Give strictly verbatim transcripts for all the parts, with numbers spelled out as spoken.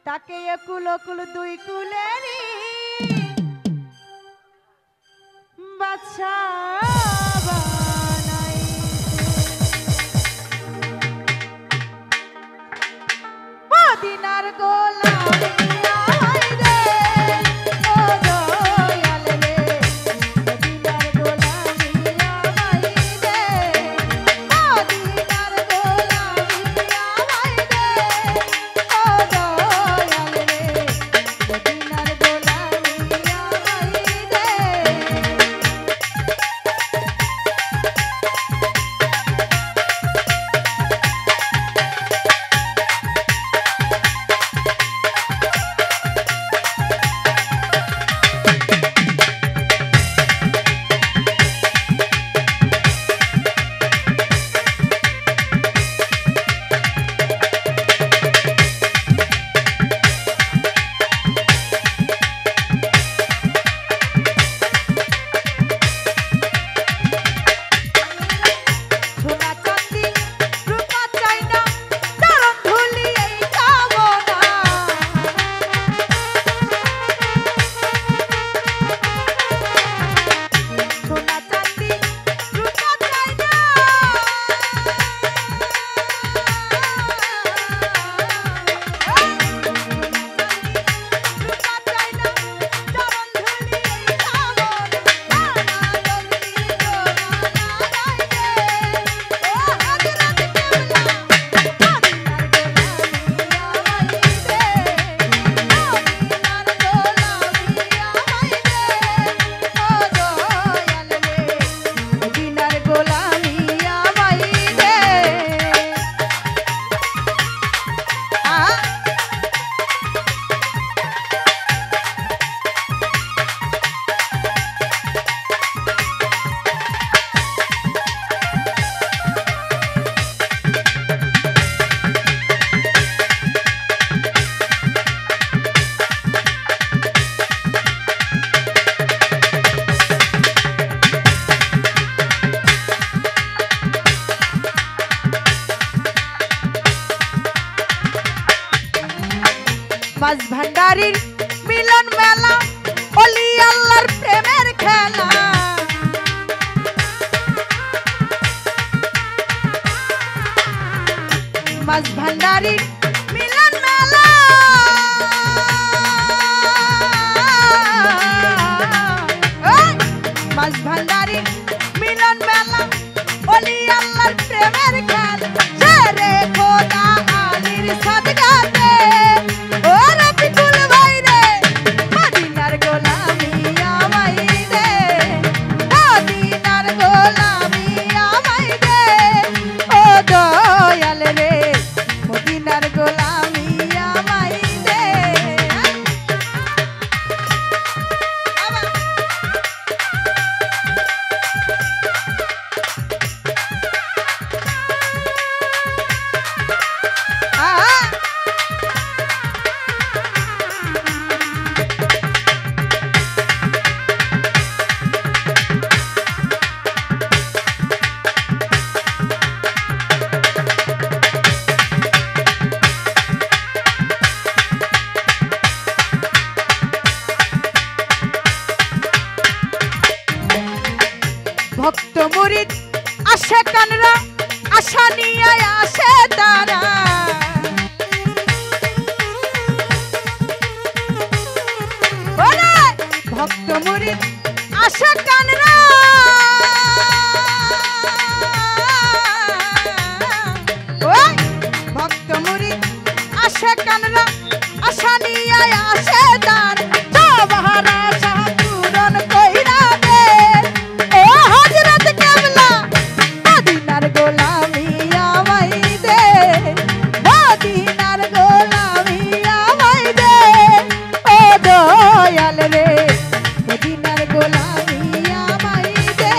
তাকে একুল কুল দুই কুলেরই বাচ্চা বানাইছে মদিনার গোলাম মাঝ ভান্ডারির মিলন মেলা ওলি আল্লাহর প্রেমের খেলা মাঝ ভান্ডারির মিলন মেলা মাঝ ভান্ডারির মিলন মেলা ওলি আল্লাহর প্রেমের খেলা রে খোদা আলীর সাদগাতে ভক্ত মুরিদ আসে কানরা আশা নিয়ে আসে তারা ভক্ত মুরিদ আসে কানরা ভক্ত মুরিদ আসে কানরা আশা নিয়ে আসে তারা বাহারা শাহ পূরণ কইরা দে ও হযরত কেবলা মদিনার গোলামি আমায় দে মদিনার গোলামি আমায় দে ও দয়াল রে মদিনার গোলামি আমায় দে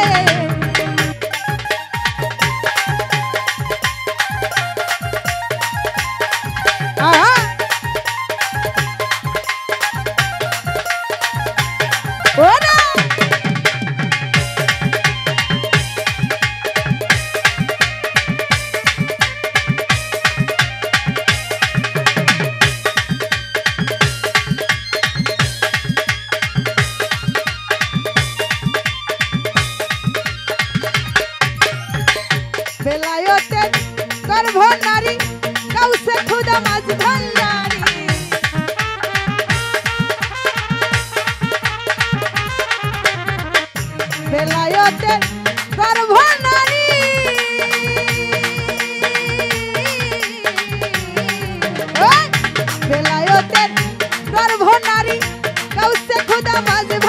আ মাঝ ভান্ডারি বেলায়েতে গর্ভ নারী বেলায়েতে গর্ভ নারী কাউসে খুদা মাঝ